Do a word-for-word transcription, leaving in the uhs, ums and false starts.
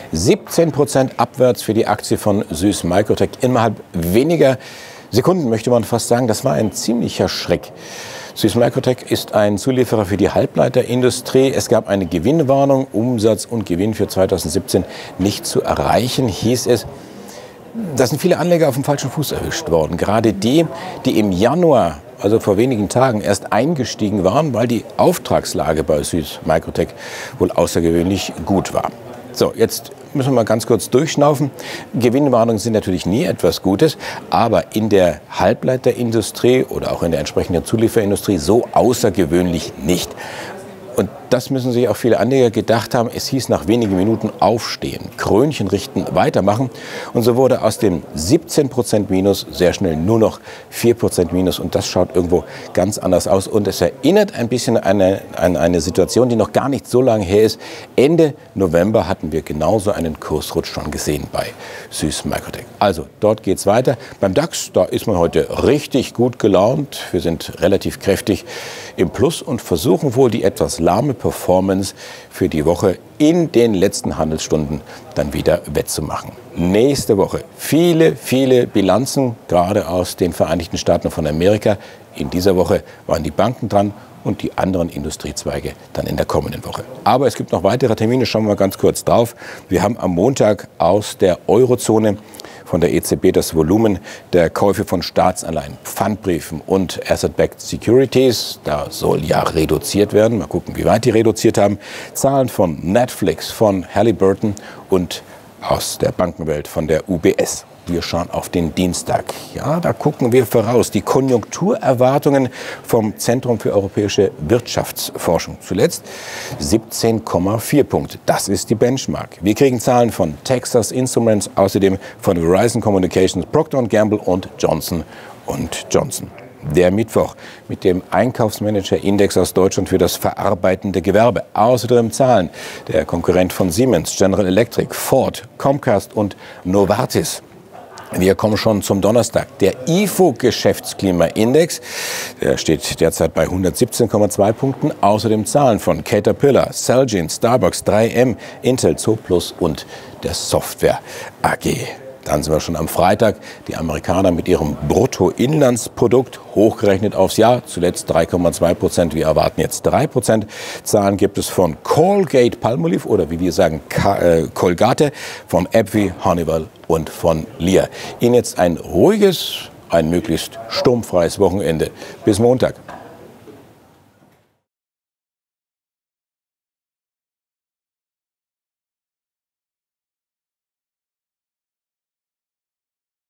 siebzehn Prozent abwärts für die Aktie von SÜSS MicroTec. Innerhalb weniger Sekunden möchte man fast sagen, das war ein ziemlicher Schreck. SÜSS MicroTec ist ein Zulieferer für die Halbleiterindustrie. Es gab eine Gewinnwarnung, Umsatz und Gewinn für zweitausendsiebzehn nicht zu erreichen, hieß es. Da sind viele Anleger auf dem falschen Fuß erwischt worden. Gerade die, die im Januar, also vor wenigen Tagen, erst eingestiegen waren, weil die Auftragslage bei SÜSS MicroTec wohl außergewöhnlich gut war. So, jetzt müssen wir mal ganz kurz durchschnaufen. Gewinnwarnungen sind natürlich nie etwas Gutes, aber in der Halbleiterindustrie oder auch in der entsprechenden Zulieferindustrie so außergewöhnlich nicht. Und das müssen sich auch viele Anleger gedacht haben. Es hieß nach wenigen Minuten aufstehen, Krönchen richten, weitermachen. Und so wurde aus dem siebzehn Prozent Minus sehr schnell nur noch vier Prozent Minus. Und das schaut irgendwo ganz anders aus. Und es erinnert ein bisschen an eine, an eine Situation, die noch gar nicht so lange her ist. Ende November hatten wir genauso einen Kursrutsch schon gesehen bei SÜSS MicroTec. Also dort geht es weiter. Beim DAX, da ist man heute richtig gut gelaunt. Wir sind relativ kräftig im Plus und versuchen wohl die etwas lahme Performance für die Woche in den letzten Handelsstunden dann wieder wettzumachen. Nächste Woche viele, viele Bilanzen, gerade aus den Vereinigten Staaten von Amerika. In dieser Woche waren die Banken dran und die anderen Industriezweige dann in der kommenden Woche. Aber es gibt noch weitere Termine, schauen wir mal ganz kurz drauf. Wir haben am Montag aus der Eurozone von der E Z B das Volumen der Käufe von Staatsanleihen, Pfandbriefen und Asset-Backed Securities. Da soll ja reduziert werden. Mal gucken, wie weit die reduziert haben. Zahlen von Netflix, von Halliburton und aus der Bankenwelt von der U B S. Wir schauen auf den Dienstag. Ja, da gucken wir voraus. Die Konjunkturerwartungen vom Zentrum für europäische Wirtschaftsforschung. Zuletzt siebzehn Komma vier Punkte. Das ist die Benchmark. Wir kriegen Zahlen von Texas Instruments, außerdem von Verizon Communications, Procter und Gamble und Johnson und Johnson. Der Mittwoch mit dem Einkaufsmanager-Index aus Deutschland für das verarbeitende Gewerbe. Außerdem Zahlen der Konkurrent von Siemens, General Electric, Ford, Comcast und Novartis. Wir kommen schon zum Donnerstag. Der I F O-Geschäftsklimaindex, der steht derzeit bei hundertsiebzehn Komma zwei Punkten. Außerdem Zahlen von Caterpillar, Celgene, Starbucks, drei M, Intel, Zooplus und der Software A G. Dann sind wir schon am Freitag. Die Amerikaner mit ihrem Bruttoinlandsprodukt hochgerechnet aufs Jahr. Zuletzt drei Komma zwei Prozent. Wir erwarten jetzt drei Prozent. Zahlen gibt es von Colgate Palmolive oder wie wir sagen Colgate, von AbbVie, Honeywell und von Lear. Ihnen jetzt ein ruhiges, ein möglichst sturmfreies Wochenende. Bis Montag.